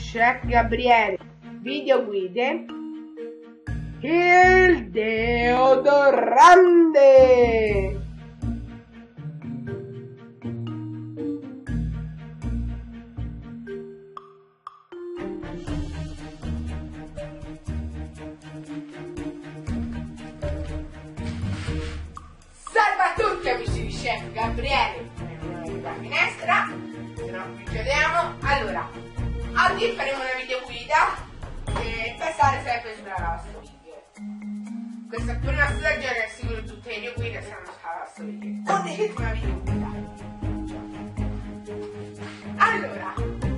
Chef Gabriele, video guide, il deodorante. Salve a tutti amici di Chef Gabriele, la finestra, se no vi chiudiamo. Allora, oggi faremo una video guida per stare sempre sulla lavastoviglie. Questa prima stagione sicuro tutte le video guide saranno sulla lavastoviglie. Undicesima video guida. Allora,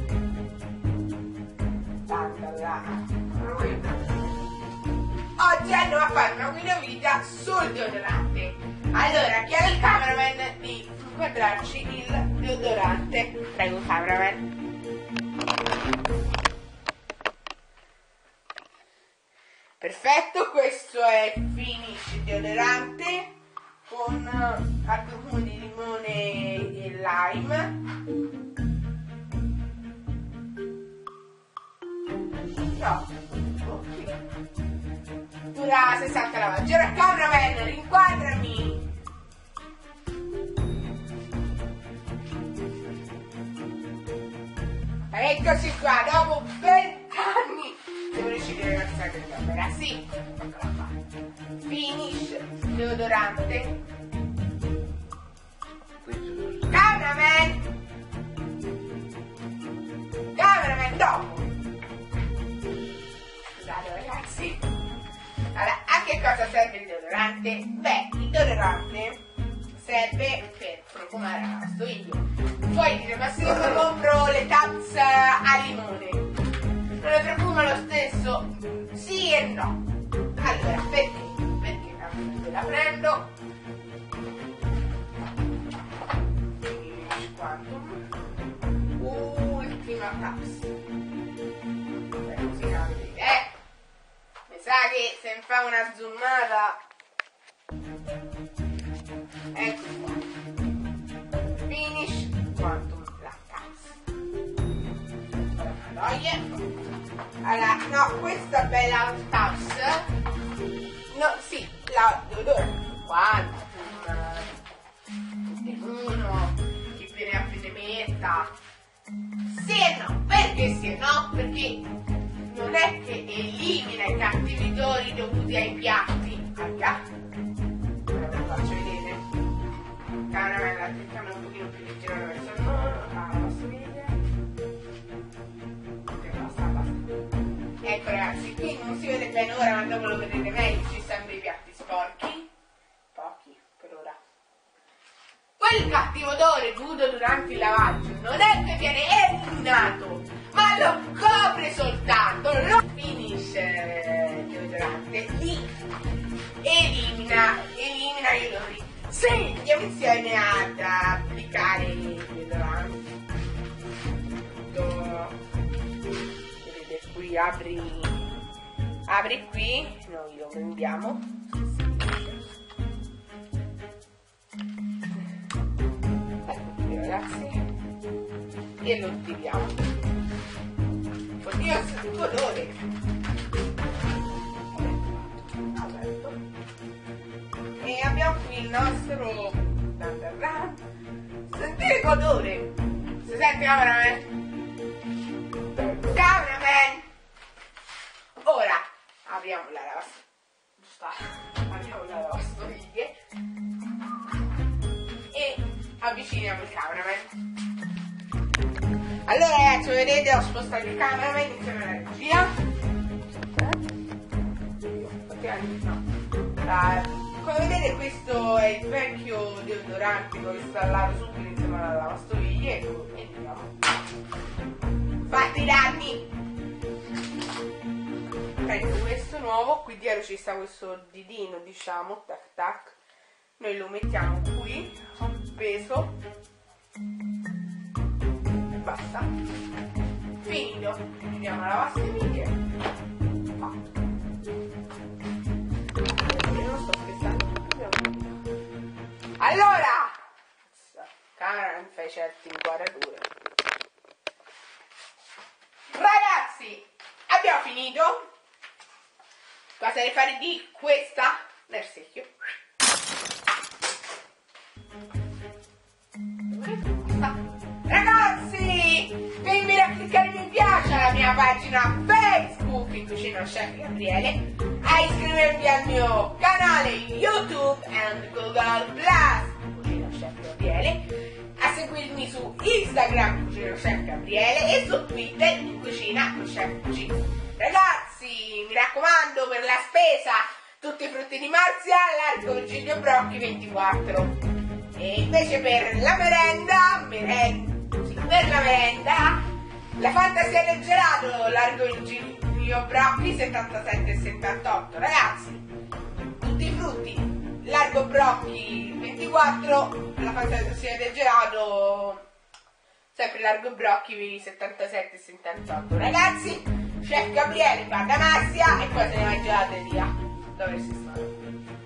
oggi andiamo a fare una video guida sul deodorante. Allora, chiedo al cameraman di inquadrarci il deodorante. Prego, cameraman. Perfetto, questo è Finish deodorante con al profumo di limone e lime. No, qui. Dura 60 lavaggi. Ora cameraman, rinquadrami. Eccoci qua, dopo 20 anni devo decidere di alzare la camera. Sì, eccola qua. Finish deodorante. Cameraman, dopo. Scusate ragazzi. Allora, a che cosa serve il deodorante? Beh, il deodorante serve per profumare la lavastoviglie. Poi dire, ma se io compro le tabs a limone, non le profumo lo stesso? Sì e no. Allora, perché? Perché la prendo. Ultima tabs. Così la vedete, mi sa che se mi fa una zoomata. Ecco qua. Finish Quantum Lactase. Allora, no, questa bella tabs. No, sì, la deodorante Quantum. Uno, chi più ne ha più ne metta. Sì e no, perché sì e no? Perché non è che elimina i cattivi odori dovuti ai piatti. Ai piatti? Ve lo faccio vedere. Cameraman, la telecamera un pochino più leggera verso il muro. Ah, la posso vedere? Ok, basta. Ecco ragazzi, qui non si vede bene ora, ma dopo lo vedrete meglio. Ci stanno dei piatti sporchi. Pochi, per ora. Quel cattivo odore dovuto durante il lavaggio non è che viene eliminato, ma lo copre soltanto, lo finisce il deodorante, lì elimina gli odori. Se andiamo insieme ad applicare il deodorante, vedete qui, apri qui, noi lo prendiamo. Ragazzi, e lo attiviamo. Oddio, che odore! E abbiamo qui il nostro sentite che odore! Si sente cameraman? Cameraman! Ora apriamo la lavastoviglie e avviciniamo il cameraman. Allora ragazzi, vedete, ho spostato il cameraman insieme alla regia. Come vedete, questo è il vecchio deodorante che ho installato subito insieme alla lavastoviglie e andiamo. Fatti i danni! Prendo questo nuovo, qui dietro ci sta questo didino, diciamo, tac tac. Noi lo mettiamo qui, appeso. Basta. Finito. Chiudiamo la lavastoviglie. Fatto. Non sto scherzando. Allora, camera mi fai certe inquadrature. Ragazzi, finito. Cosa devi fare di questa nel secchio? Ragazzi, vi invito a cliccare mi piace alla mia pagina Facebook in Cucina Chef Gabriele, a iscrivervi al mio canale YouTube e Google Plus Cucina Chef Gabriele, a seguirmi su Instagram Cucina Chef Gabriele e su Twitter Cucina Chef G. Ragazzi, mi raccomando, per la spesa tutti i frutti di Marzia, Largo Virgilio Brocchi 24. E invece per la merenda, la fantasia del gelato, Largo Virgilio Brocchi 77 e 78. Ragazzi, tutti i frutti, Largo Brocchi 24, la fantasia del gelato, sempre Largo Brocchi 77 e 78. Ragazzi, Chef Gabriele, Banda Marzia e poi se ne va in gelateria. Dove si sta?